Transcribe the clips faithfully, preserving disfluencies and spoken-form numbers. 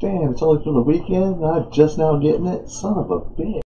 Damn, it's only for the weekend and I'm just now getting it? Son of a bitch.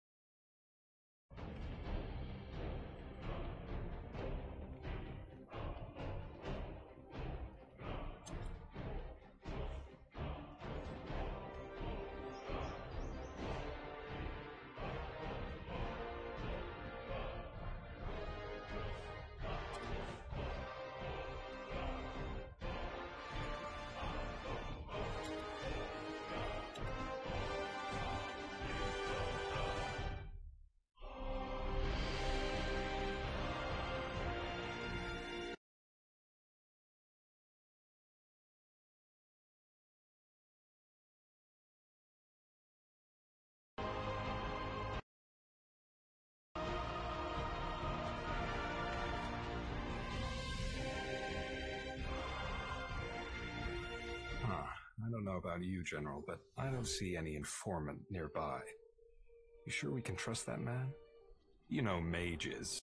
I don't know about you, General, but I don't see any informant nearby. You sure we can trust that man? You know mages.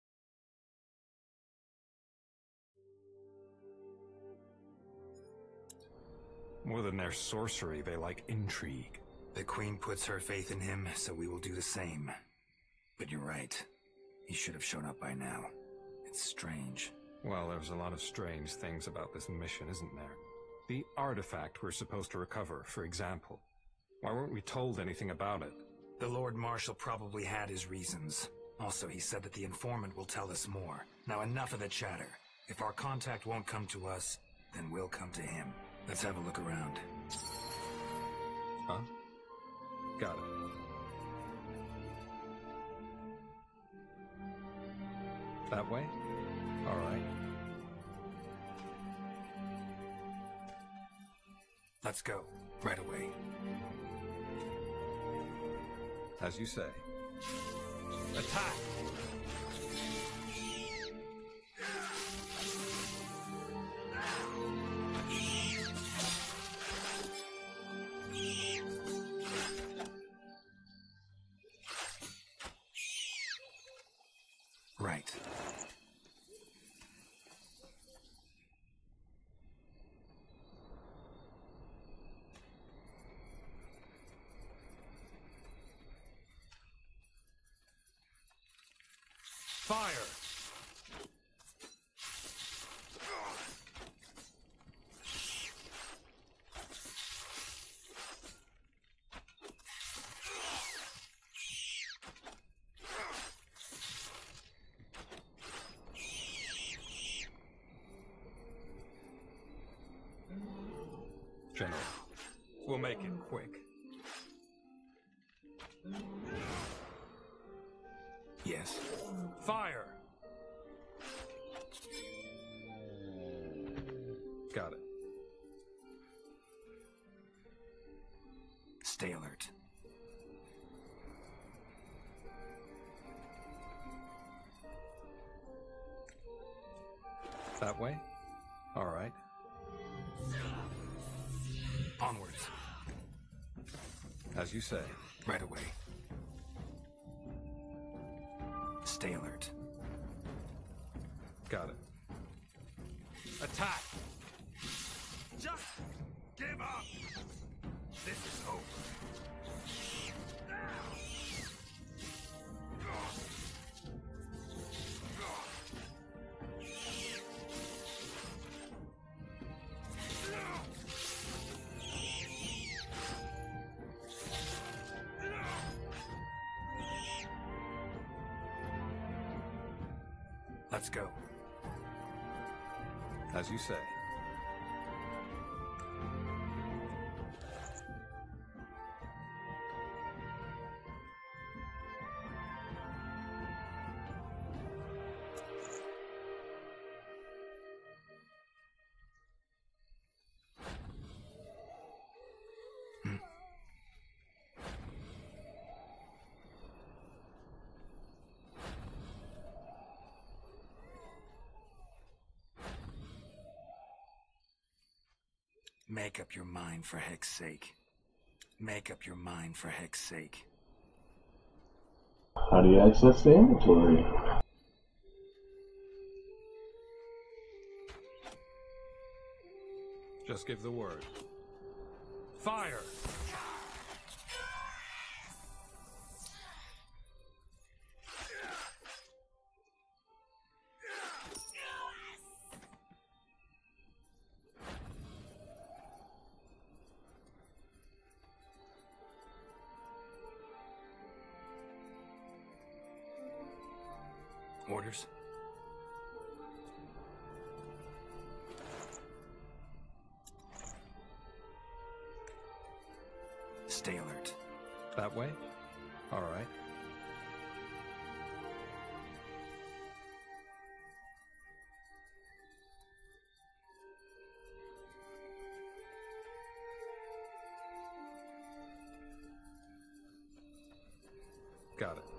More than their sorcery, they like intrigue. The Queen puts her faith in him, so we will do the same. But you're right. He should have shown up by now. It's strange. Well, there's a lot of strange things about this mission, isn't there? The artifact we're supposed to recover, for example. Why weren't we told anything about it? The Lord Marshal probably had his reasons. Also, he said that the informant will tell us more. Now enough of the chatter. If our contact won't come to us, then we'll come to him. Let's have a look around. Huh? Got it. That way? All right. Let's go. Right away. As you say. Attack! Right. Fire! General, we'll make it quick. Yes. Fire! Got it. Stay alert. That way? All right. Onwards. As you say. Right away. Stay alert. Got it. Attack! Just give up! This is over. Let's go. As you say. Make up your mind for heck's sake. Make up your mind for heck's sake. How do you access the inventory? Just give the word. Fire! Orders? Stay alert. That way? All right. Got it.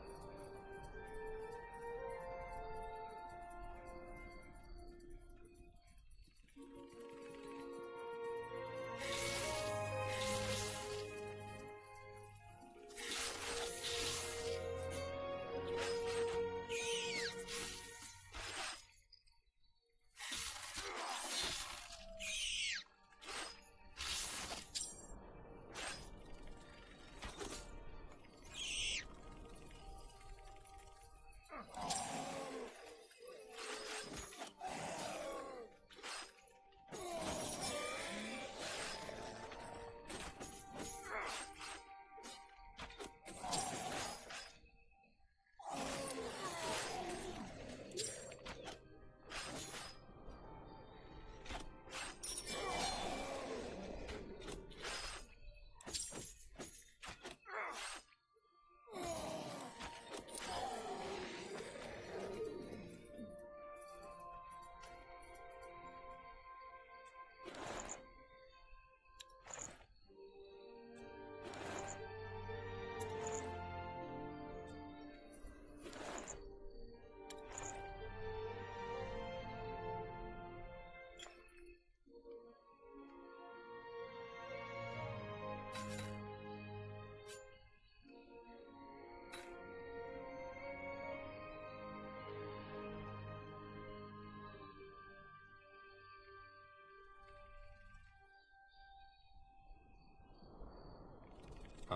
Huh?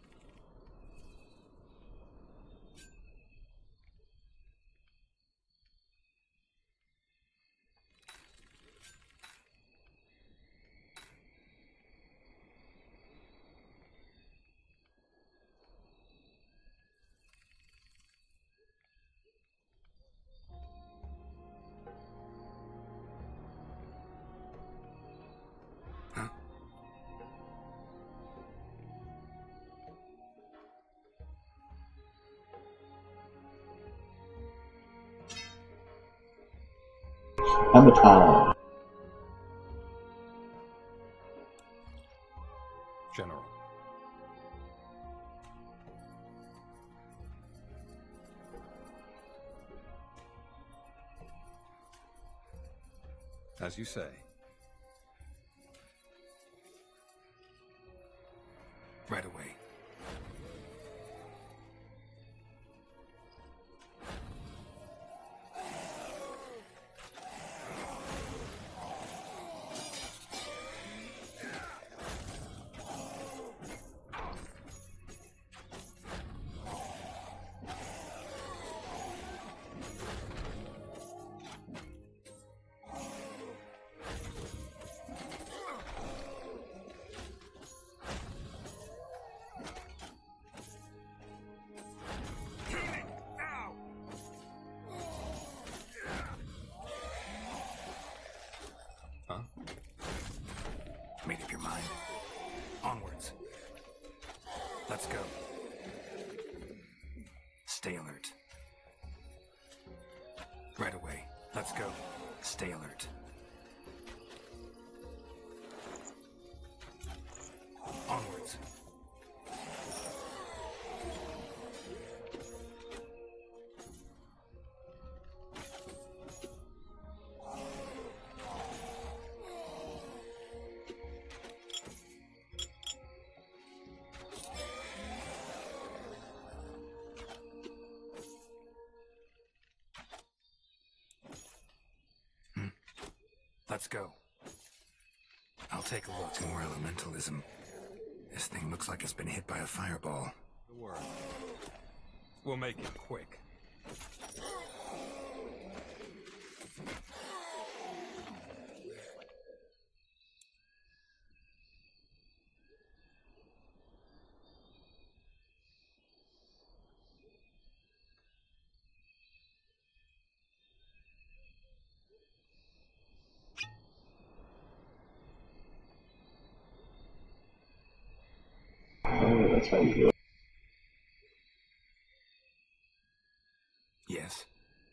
Huh? Avatar. General. As you say. Right away. Huh? Made up your mind. Onwards. Let's go. Stay alert. Right away. Let's go. Stay alert. Onwards. Let's go. I'll take a look. More elementalism. This thing looks like it's been hit by a fireball. The word. We'll make it quick. That's how you do it. Yes.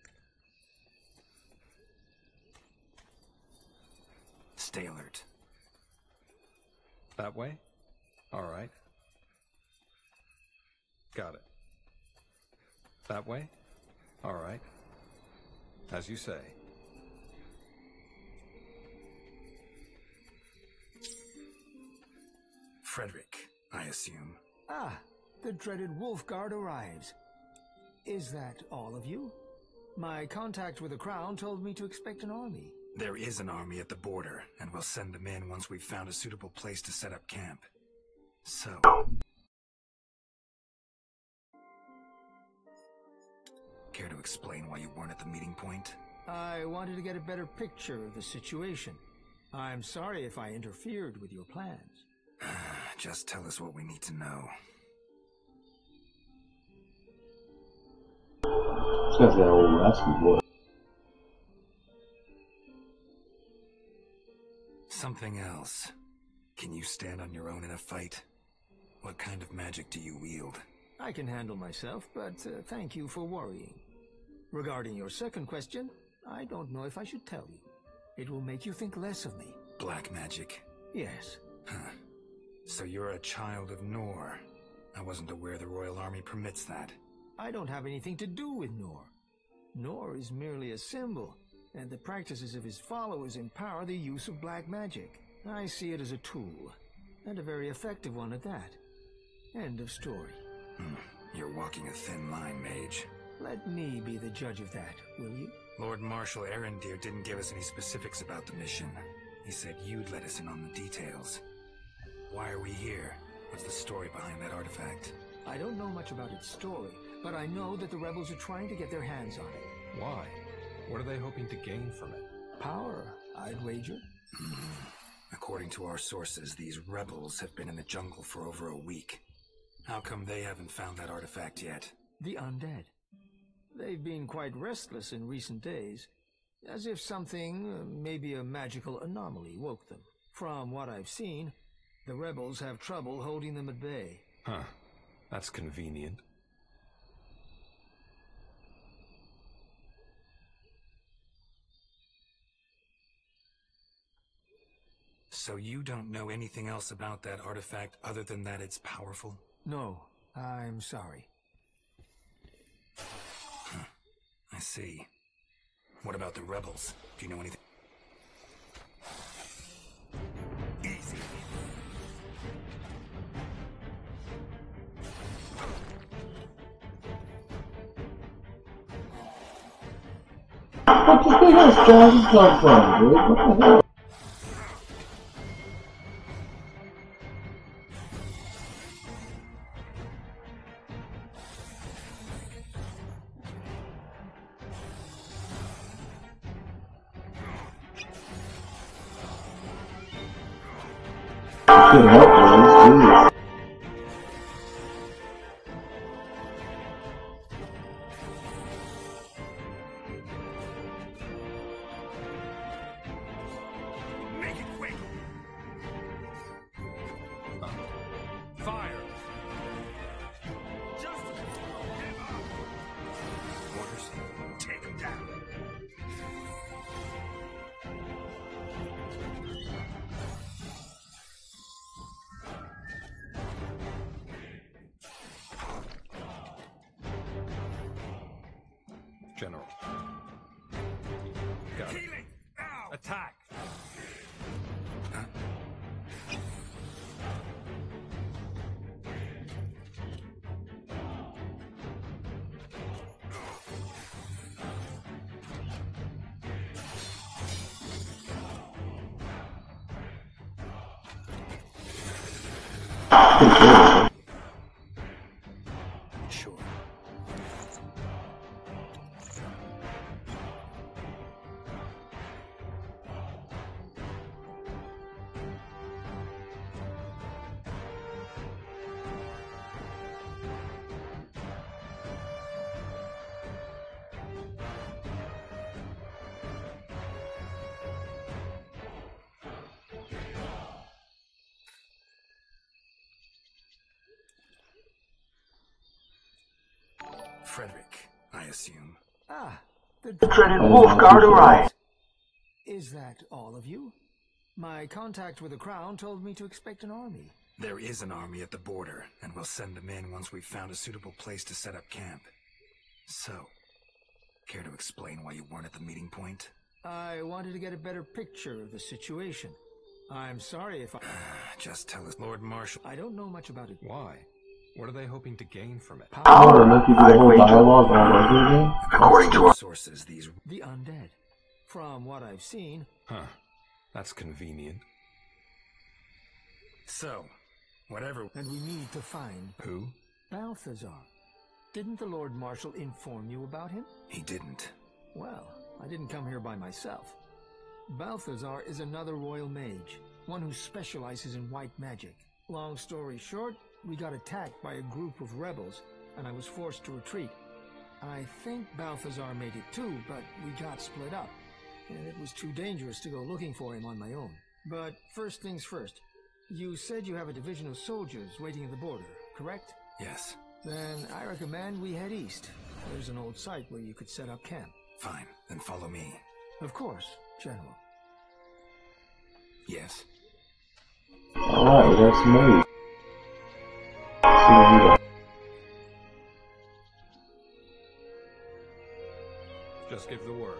Stay alert. That way? Alright. Got it. That way? Alright. As you say. Frederick, I assume. Ah, the dreaded Wolfguard arrives. Is that all of you? My contact with the Crown told me to expect an army. There is an army at the border, and we'll send them in once we've found a suitable place to set up camp. So... Care to explain why you weren't at the meeting point? I wanted to get a better picture of the situation. I'm sorry if I interfered with your plans. Just tell us what we need to know. This guy's got old raspy voice. Something else. Can you stand on your own in a fight? What kind of magic do you wield? I can handle myself, but uh, thank you for worrying. Regarding your second question, I don't know if I should tell you. It will make you think less of me. Black magic? Yes. Huh. So you're a child of Nor. I wasn't aware the Royal Army permits that. I don't have anything to do with Nor. Nor is merely a symbol, and the practices of his followers empower the use of black magic. I see it as a tool, and a very effective one at that. End of story. Hmm. You're walking a thin line, Mage. Let me be the judge of that, will you? Lord Marshal Arendir didn't give us any specifics about the mission. He said you'd let us in on the details. Why are we here? What's the story behind that artifact? I don't know much about its story, but I know that the rebels are trying to get their hands on it. Why? What are they hoping to gain from it? Power, I'd wager. According to our sources, these rebels have been in the jungle for over a week. How come they haven't found that artifact yet? The undead. They've been quite restless in recent days, as if something, uh, maybe a magical anomaly, woke them. From what I've seen, the rebels have trouble holding them at bay. Huh. That's convenient. So you don't know anything else about that artifact other than that it's powerful? No, I'm sorry. Huh. I see. What about the rebels? Do you know anything? Easy. What's this big ass dragon come from, dude? What the hell? Good help, boys. Jeez. Make it quick! Fire! Just give up! Orders, take him down. General. Got it. Healing! Ow! Attack! Huh? Pretty cool. Sure. Frederick, I assume. Ah, the Dreaded Wolfguard arrived. Is that all of you? My contact with the Crown told me to expect an army. There is an army at the border, and we'll send them in once we've found a suitable place to set up camp. So, care to explain why you weren't at the meeting point? I wanted to get a better picture of the situation. I'm sorry if I... Just tell us, Lord Marshal. I don't know much about it. Why? What are they hoping to gain from it? Oh, to make you do the whole dialogue all over again? According to our sources, these... The undead. From what I've seen... Huh. That's convenient. So, whatever... And we need to find... Who? Balthazar. Didn't the Lord Marshal inform you about him? He didn't. Well, I didn't come here by myself. Balthazar is another royal mage, one who specializes in white magic. Long story short, we got attacked by a group of rebels, and I was forced to retreat. I think Balthazar made it too, but we got split up, and it was too dangerous to go looking for him on my own. But first things first, you said you have a division of soldiers waiting at the border, correct? Yes. Then I recommend we head east. There's an old site where you could set up camp. Fine, then follow me. Of course, General. Yes. Alright, we got some moves. See what we got. Just give the word.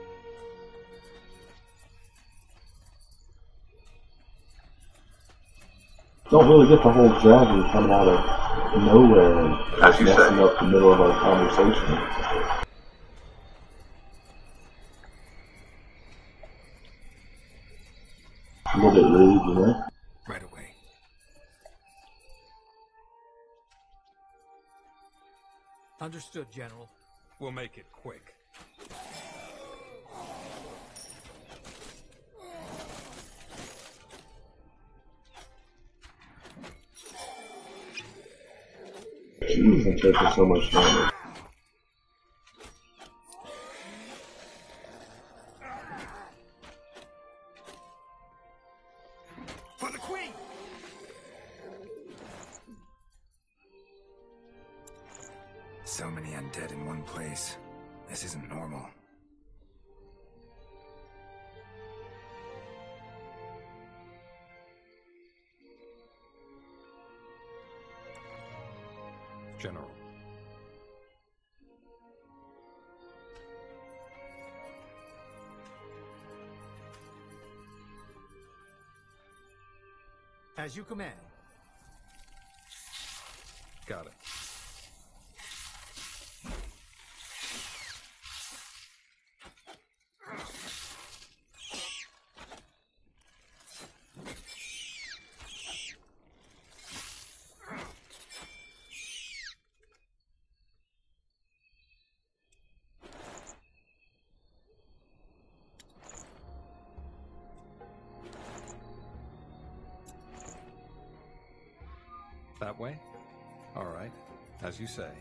Don't really get the whole dragon coming out of nowhere and As you messing say. up the middle of our conversation. A little bit rude, you know? Right away. Understood, General. We'll make it quick. Jeez, I'm taking so much damage. For the Queen! So many undead in one place. This isn't normal. General. As you command. Got it. That way? All right. As you say.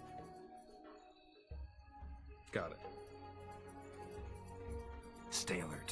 Got it. Stay alert.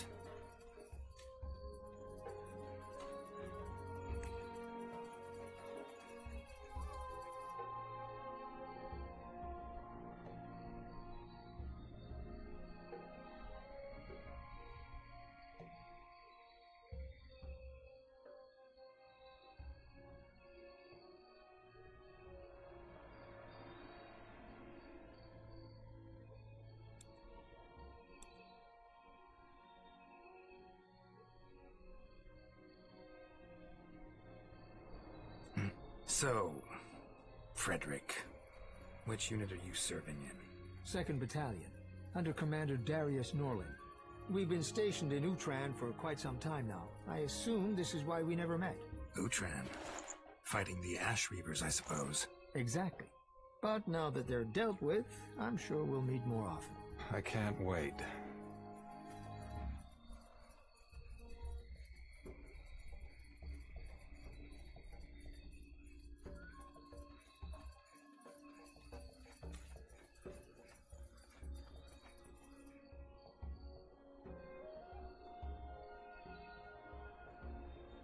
So, Frederick, which unit are you serving in? Second Battalion, under Commander Darius Norland. We've been stationed in Utran for quite some time now. I assume this is why we never met. Utran. Fighting the Ash Reavers, I suppose. Exactly. But now that they're dealt with, I'm sure we'll meet more often. I can't wait.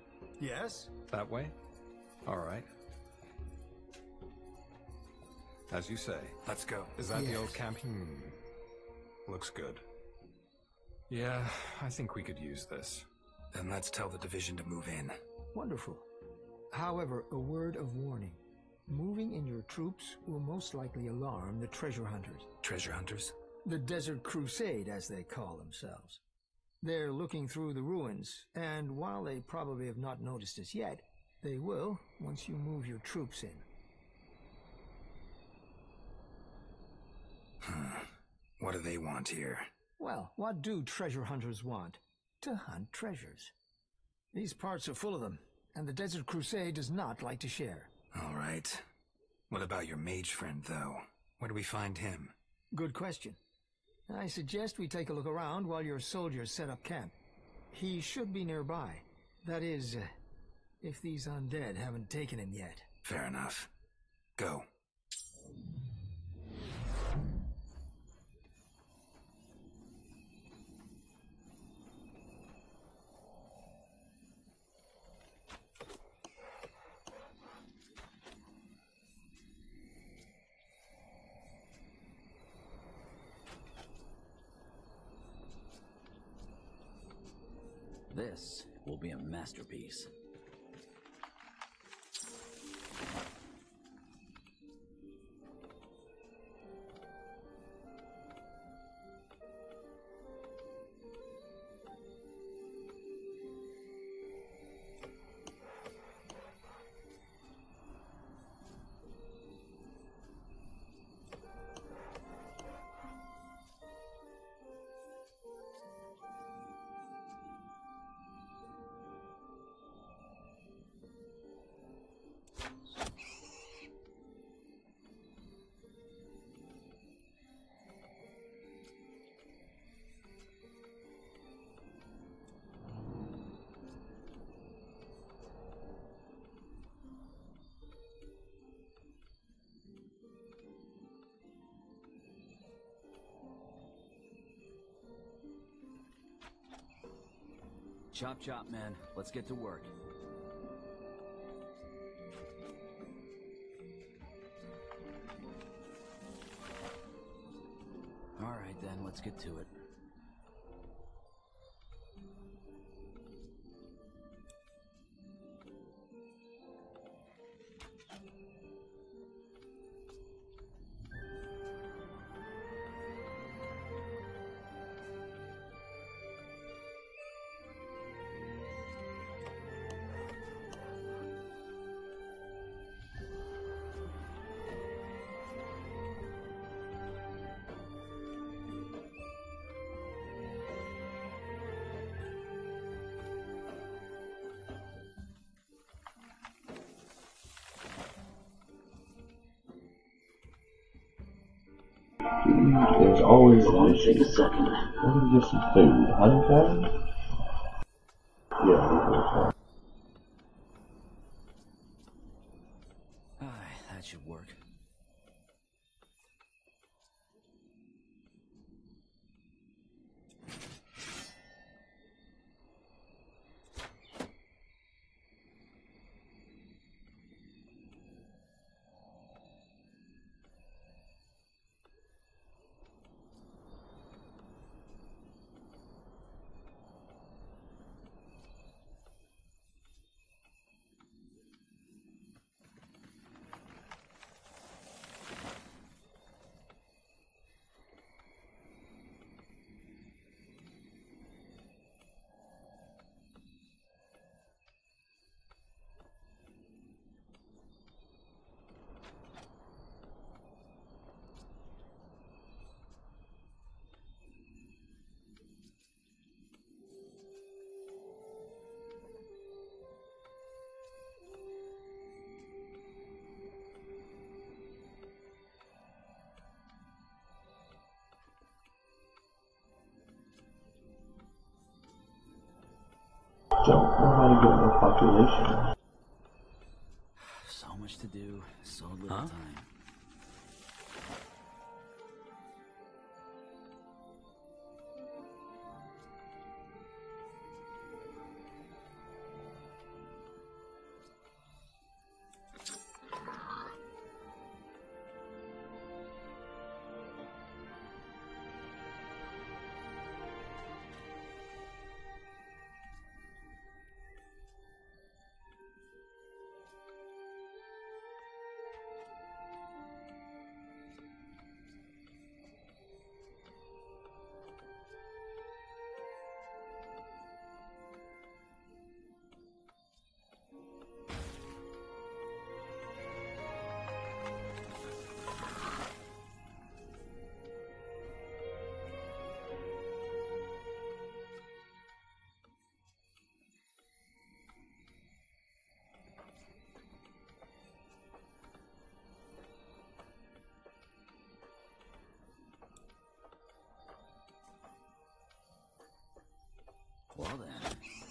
Yes? That way? All right. As you say. Let's go. Is that the Yes. old camp? Hmm. Looks good. Yeah, I think we could use this. Then let's tell the division to move in. Wonderful. However, a word of warning. Moving in your troops will most likely alarm the treasure hunters. Treasure hunters? The Desert Crusade, as they call themselves. They're looking through the ruins, and while they probably have not noticed us yet, they will once you move your troops in. What do they want here? Well, what do treasure hunters want? To hunt treasures. These parts are full of them, and the Desert Crusade does not like to share. All right. What about your mage friend, though? Where do we find him? Good question. I suggest we take a look around while your soldiers set up camp. He should be nearby. That is, uh, if these undead haven't taken him yet. Fair enough. Go. This will be a masterpiece. Chop chop, man. Let's get to work. All right, then. Let's get to it. There's always Only this. take a second. What is this food? Honey patty? Yeah, Ah, that should work. don't know how to get more population. So much to do, so little Huh? time. Well then.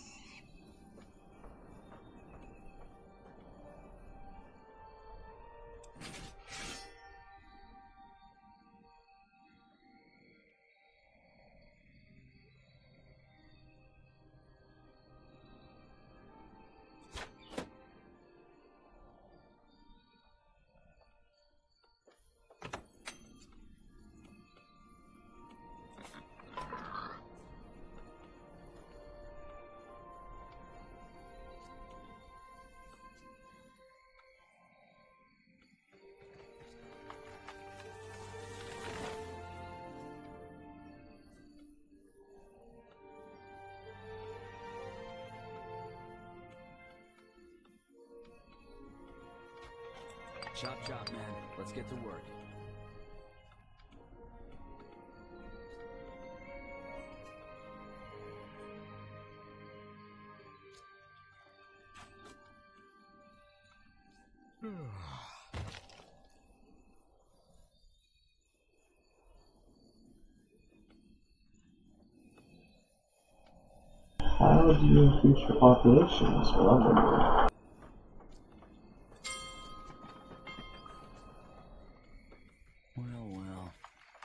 Chop chop, man. Let's get to work. How do you increase your population? That's what I'm wondering. Well, well.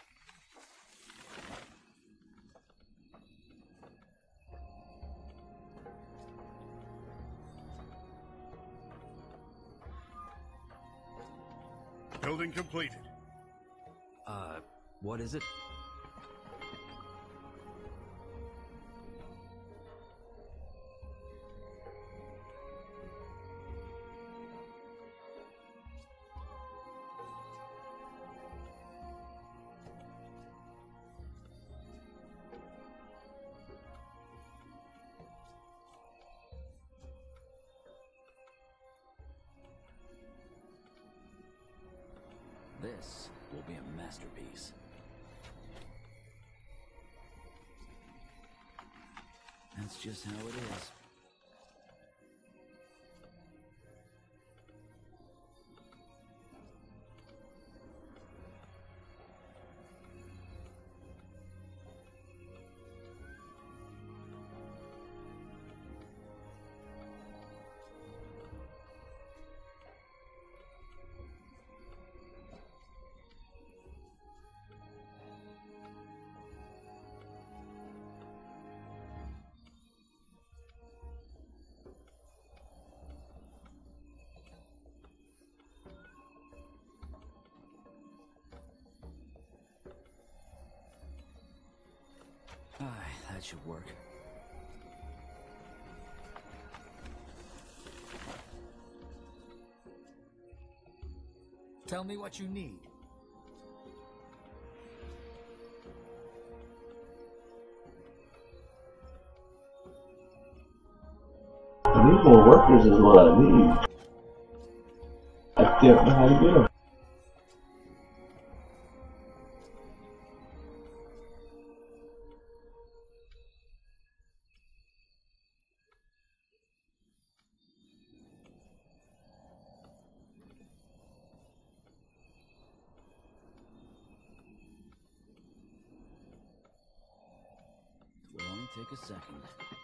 Building completed. Uh, what is it? This will be a masterpiece. That's just how it is. Aye, that should work. Tell me what you need. I need more workers is what I need. I don't know how to get them. It will only take a second.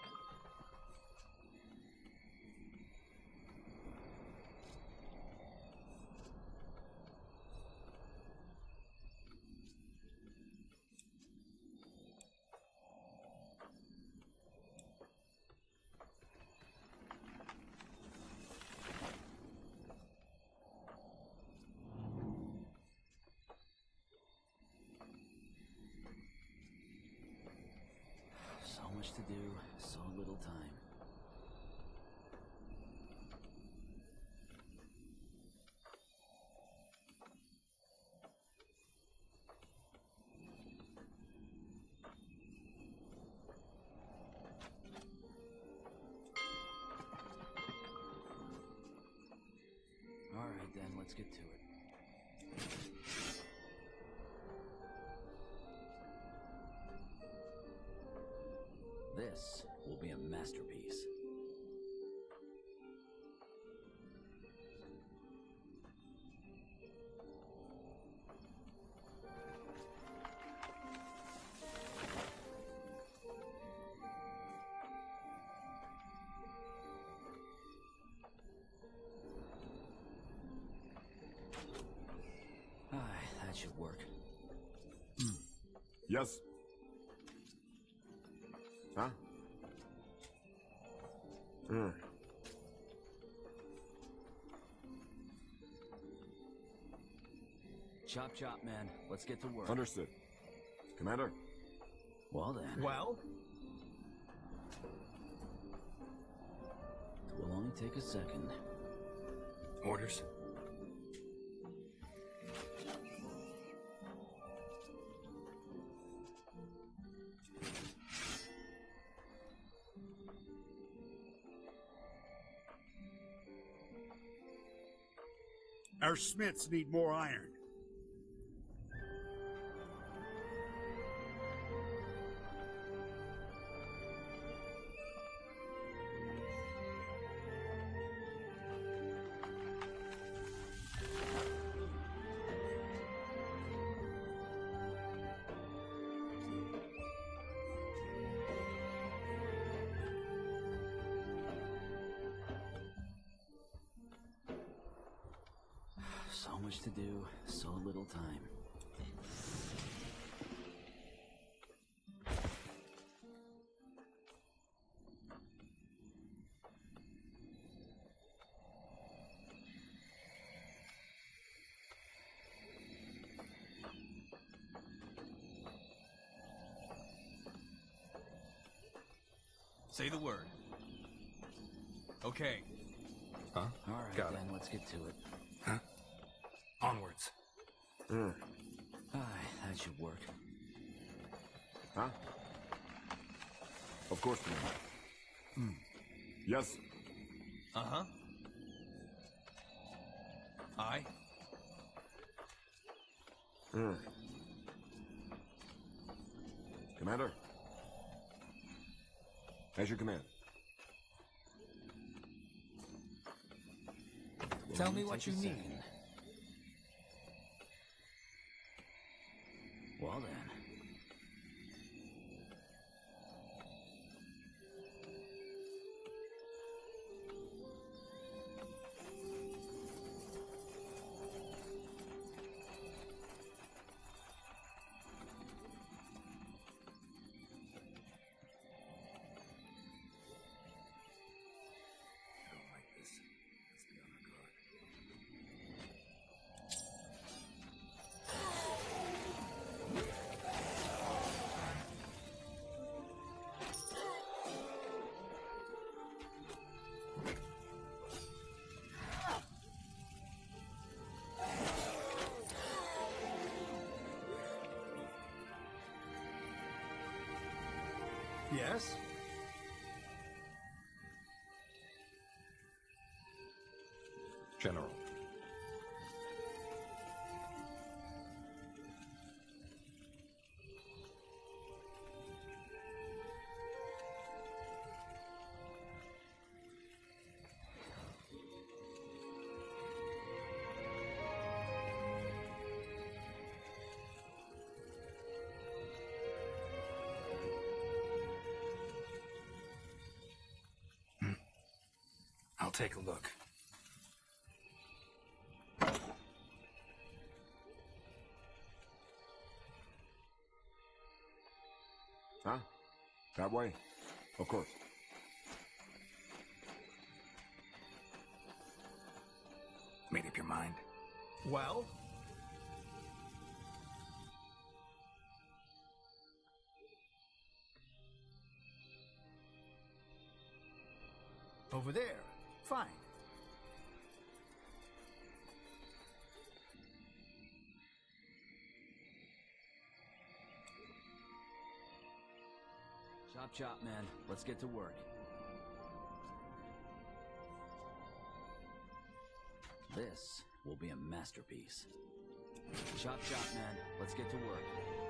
So much to do, so little time. All right then, let's get to it. This will be a masterpiece. should work. Yes. Huh? Hmm. Chop chop, man. Let's get to work. Understood. Commander? Well then. Well? It will only take a second. Orders? Our smiths need more iron. So much to do, so little time. Say the word. Okay. Huh? All right, Got then, it. let's get to it. Huh? Onwards. Hmm. Aye, that should work. Huh? Of course, Commander. Hmm. Yes. Uh-huh. Aye. Hmm. Commander? As your command. Will Tell only me what take a you need. second. Well then. Yes? General. I'll take a look. Huh? That way? Of course. Made up your mind? Well? Over there. Fine. Chop chop, man. Let's get to work. This will be a masterpiece. Chop chop, man. Let's get to work.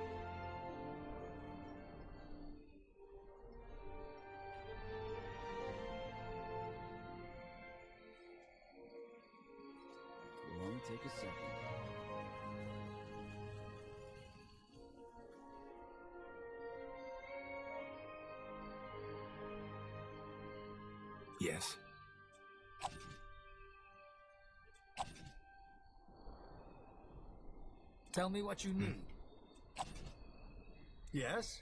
It will only take a second. Yes. Tell me what you need. Yes?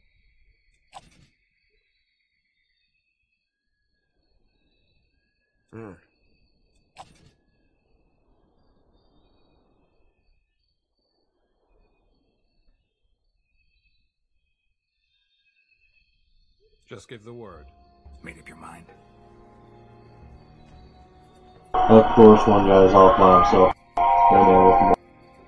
Hmm. Just give the word. Made up your mind? Of course, one guy's off by himself. No man with him.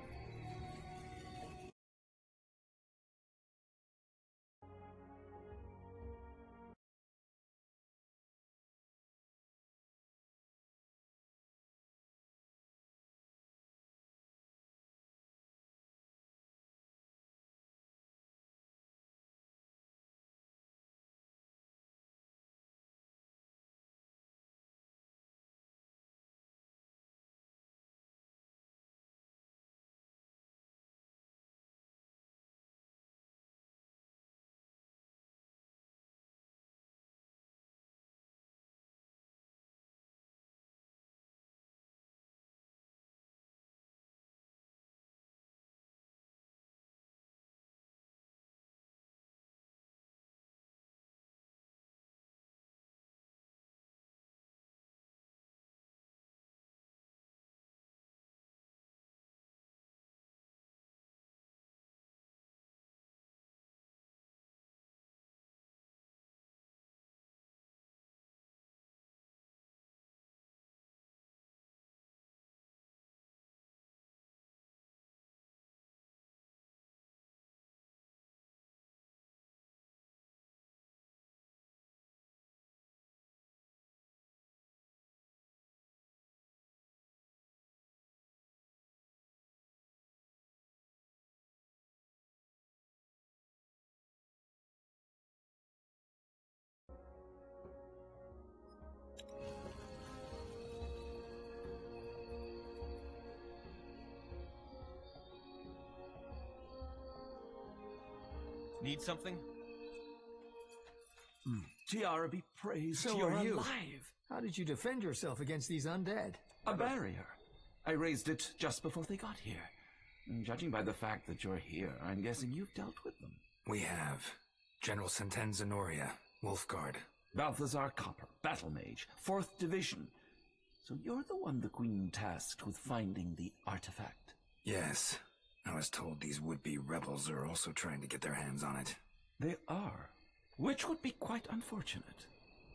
Need something? Tiara be praised, So you're are you. alive! How did you defend yourself against these undead? A barrier. I raised it just before they got here. And judging by the fact that you're here, I'm guessing you've dealt with them. We have. General Senten Zenoria, Wolfguard. Balthazar Copper, Battle Mage, fourth Division. So you're the one the Queen tasked with finding the artifact. Yes. I was told these would-be rebels are also trying to get their hands on it. They are, which would be quite unfortunate.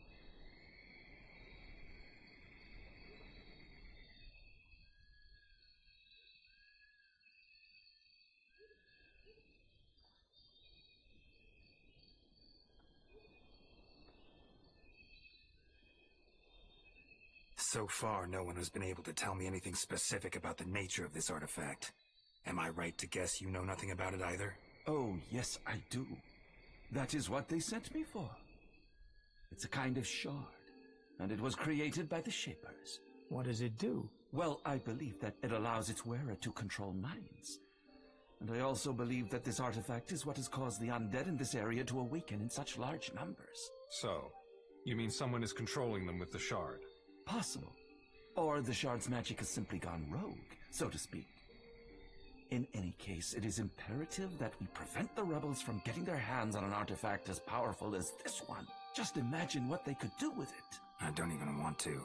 So far, no one has been able to tell me anything specific about the nature of this artifact. Am I right to guess you know nothing about it either? Oh, yes, I do. That is what they sent me for. It's a kind of shard, and it was created by the Shapers. What does it do? Well, I believe that it allows its wearer to control minds. And I also believe that this artifact is what has caused the undead in this area to awaken in such large numbers. So, you mean someone is controlling them with the shard? Possible. Or the shard's magic has simply gone rogue, so to speak. In any case, it is imperative that we prevent the rebels from getting their hands on an artifact as powerful as this one. Just imagine what they could do with it. I don't even want to.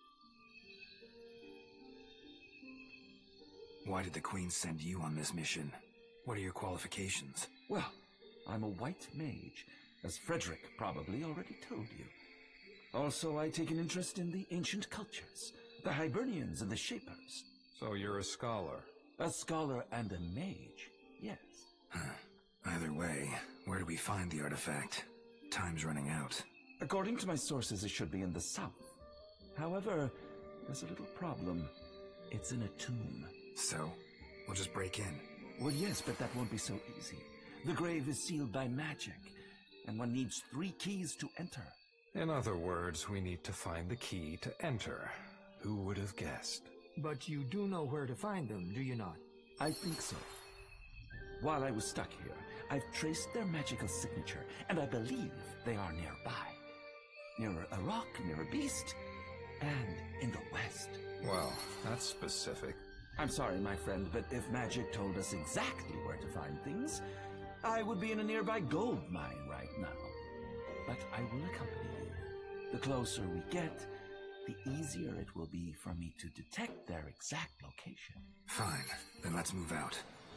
Why did the Queen send you on this mission? What are your qualifications? Well, I'm a white mage, as Frederick probably already told you. Also, I take an interest in the ancient cultures, the Hibernians and the Shapers. So you're a scholar? A scholar and a mage, yes. Either way, where do we find the artifact? Time's running out. According to my sources, it should be in the south. However, there's a little problem. It's in a tomb. So? We'll just break in. Well, yes, but that won't be so easy. The grave is sealed by magic, and one needs three keys to enter. In other words, we need to find the key to enter. Who would have guessed? But you do know where to find them, do you not? I think so. While I was stuck here, I've traced their magical signature, and I believe they are nearby. Near a rock, near a beast, and in the west. Well, that's specific. I'm sorry, my friend, but if magic told us exactly where to find things, I would be in a nearby gold mine right now. But I will accompany you. The closer we get, the easier it will be for me to detect their exact location. Fine, then let's move out.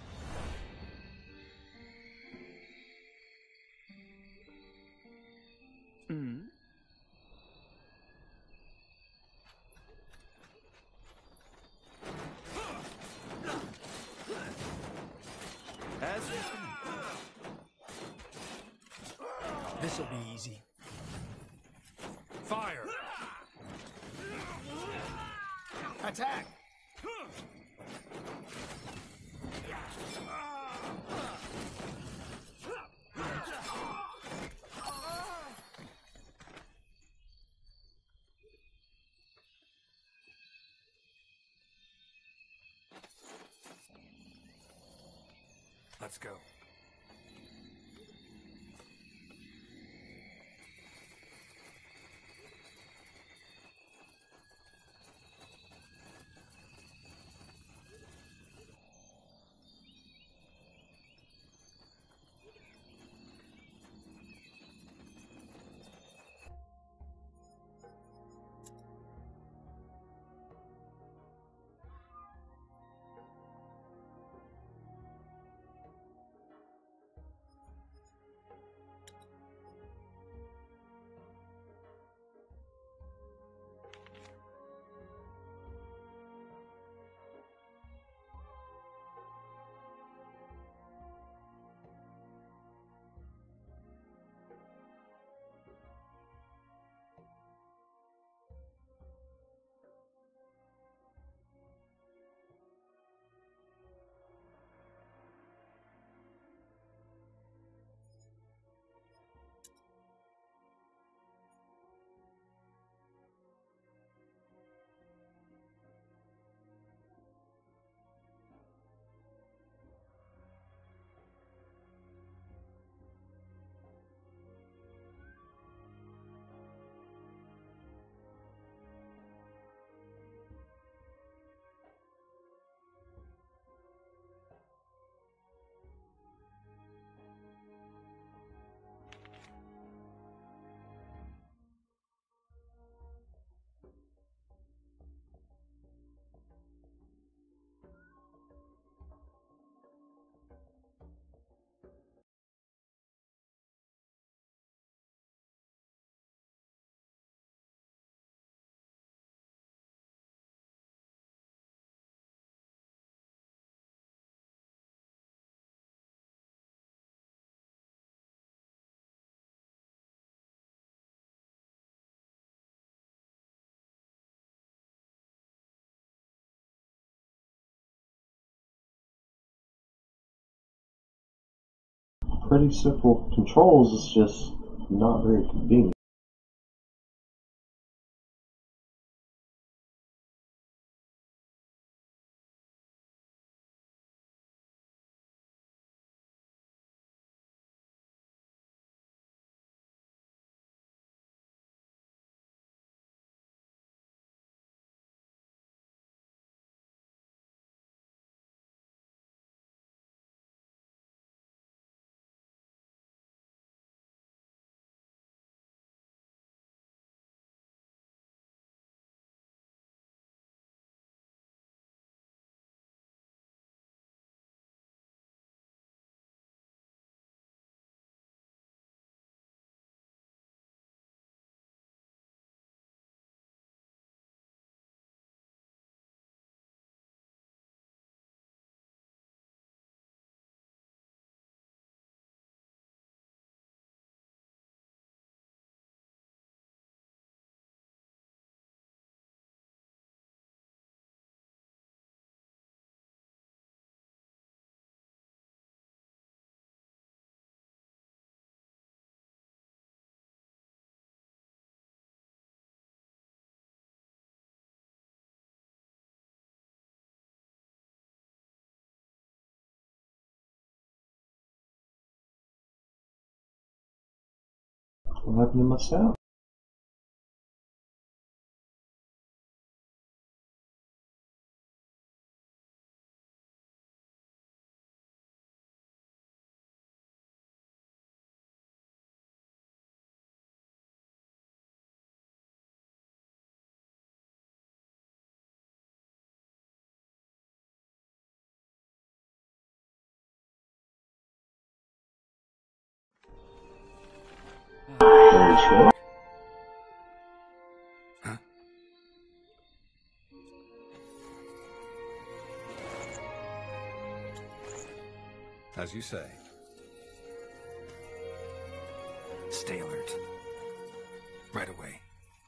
Hmm? As you This'll be easy. Fire! Attack! Let's go. Pretty simple controls, it's just not very convenient. What happened to my sound? Holy shit. Huh? As you say. Stay alert. Right away.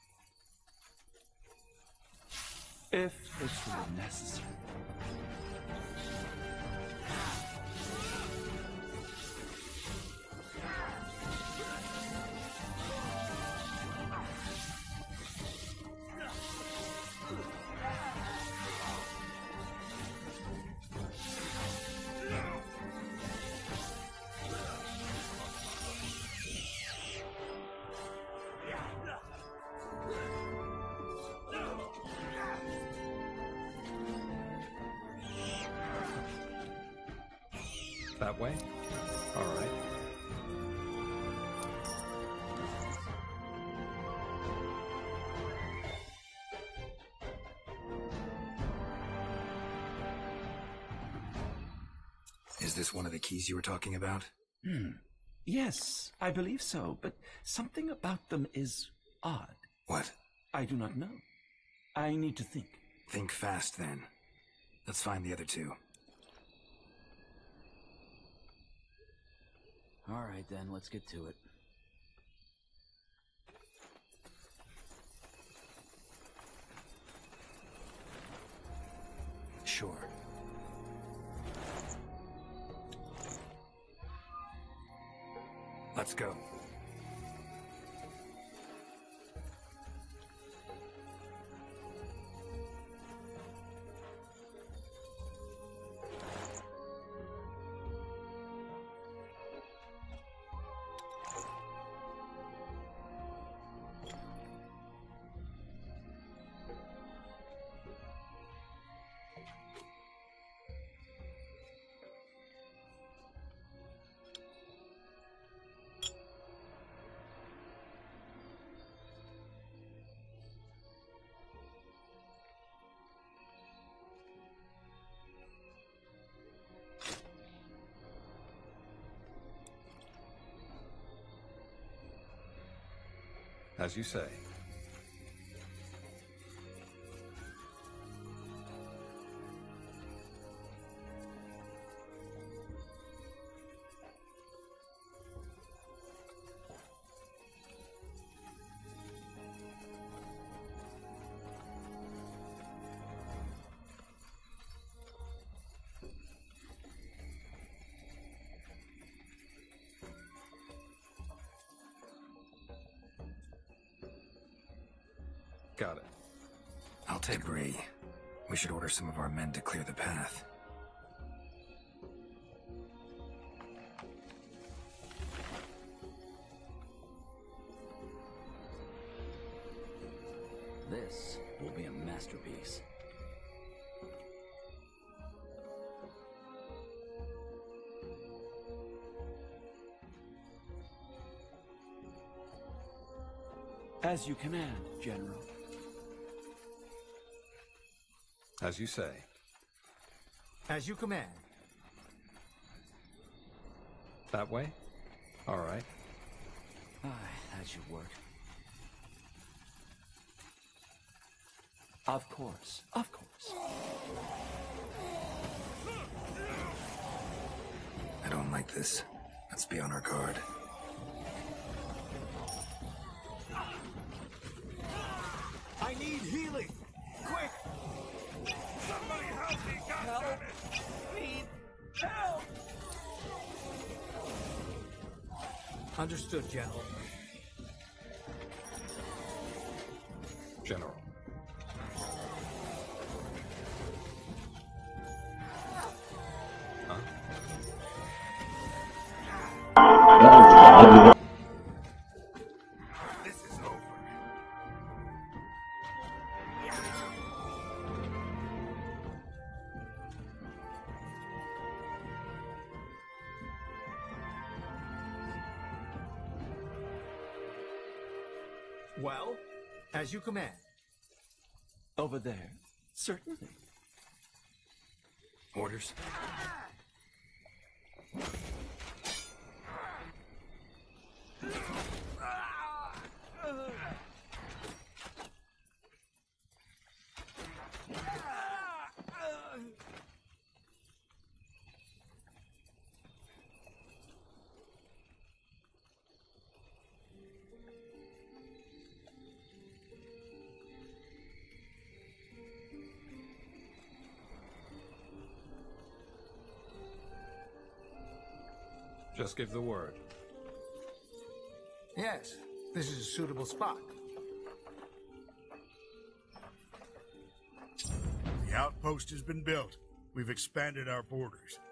If it's really necessary. That way? All right. Is this one of the keys you were talking about? Hmm. Yes, I believe so, but something about them is odd. What? I do not know. I need to think. Think fast, then. Let's find the other two. All right, then, let's get to it. Sure. Let's go. As you say. Got it. I'll take Bree. We should order some of our men to clear the path. This will be a masterpiece. As you command, General. As you say. As you command. That way? All right. Aye, that should work. Of course, of course. I don't like this. Let's be on our guard. I need healing! Quick! Somebody help me, goddammit! Need help! Understood, General. General. Huh? This is over. Well, as you command. Over there? Certainly. Orders? Just give the word. Yes, this is a suitable spot. The outpost has been built. We've expanded our borders.